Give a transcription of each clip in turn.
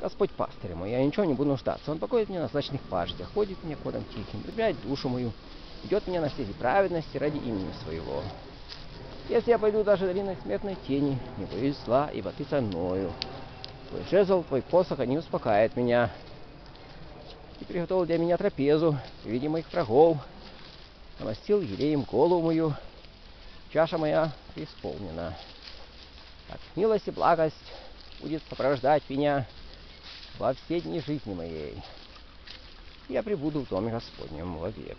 Господь пастырь мой, я ничего не буду нуждаться. Он покоит меня на злачных пажитях, ходит мне ходом тихим, прибавляет душу мою, ведет меня на стези праведности ради имени своего. Если я пойду даже долиной смертной тени, не боюсь зла, ибо ты со мною. Твой жезл, твой посох, они успокаивают меня. Ты приготовил для меня трапезу при виде моих врагов, намастил елеем голову мою, чаша моя преисполнена. Так милость и благость будет сопровождать меня во все дни жизни моей. Я пребуду в доме Господнем вовек.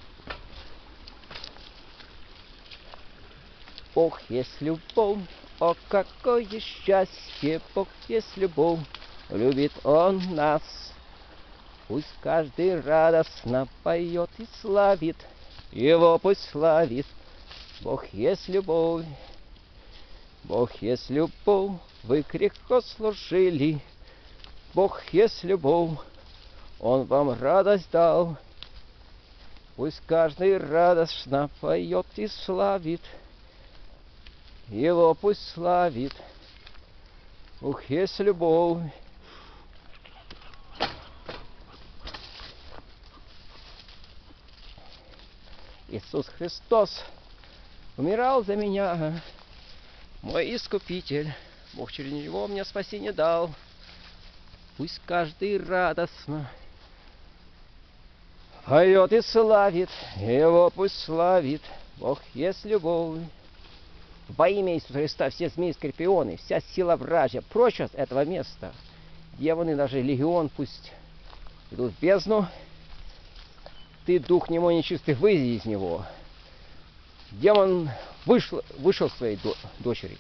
Бог есть любовь, о какое счастье! Бог есть любовь, любит Он нас. Пусть каждый радостно поет и славит, Его пусть славит. Бог есть любовь, Бог есть любовь, вы крепко служили. Бог есть любовь, Он вам радость дал. Пусть каждый радостно поет и славит, Его пусть славит. Бог есть любовь. Иисус Христос умирал за меня, мой искупитель. Бог через Него мне спасение дал. Пусть каждый радостно поет и славит, Его пусть славит. Бог есть любовь. Во имя Иисуса Христа все змеи, скорпионы, вся сила вражья прочь от этого места. Демоны, даже легион, пусть идут в бездну. Ты, дух немой нечистый, выйди из него. Демон вышел своей дочери.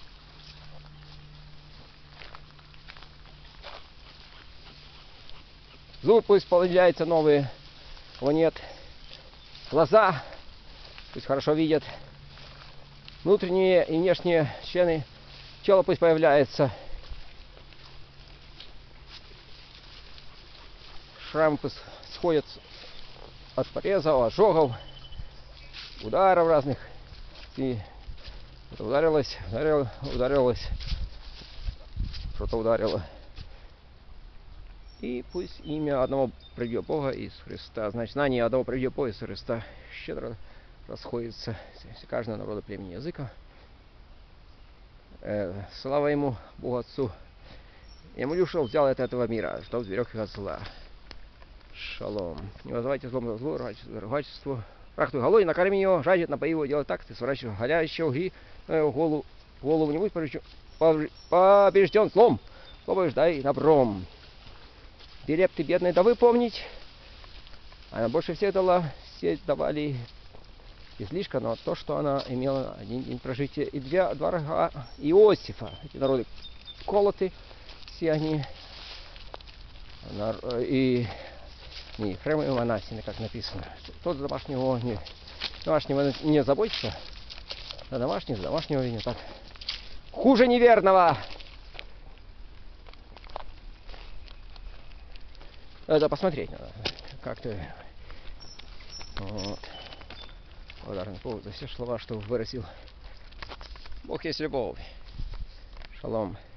Зубы пусть появляются новые. О нет. Глаза пусть хорошо видят. Внутренние и внешние члены тела пусть появляются. Шрамы пусть сходят от порезов, ожогов, ударов разных. И это ударилось, что-то ударило. И пусть имя одного придет Бога Иисуса Христа, значит, знание одного придет Бога Иисуса Христа щедро расходится с каждого народа, племени, языка. Слава Ему, Богу Отцу. Я молю, что взял от этого мира, что сберег их от зла. Шалом. Не вызывайте злом за зло, ругательство. Рак твой голой, накорми его, жаждет, напои его, делай так, ты сворачиваешь горящего гри на его голову не будь побежден злом, побеждай добром. Билеп ты бедный, да вы помнить, она больше всех дала, все давали излишка, но то, что она имела один день прожития и два рога Иосифа, эти народы колоты, все они, и не Ефрема и Манасия, как написано. Тот домашнего не заботится, а домашнего не так. Хуже неверного. Это посмотреть надо. Как-то вот. Благодарный Богу за все слова, что выразил. Бог есть любовь. Шалом.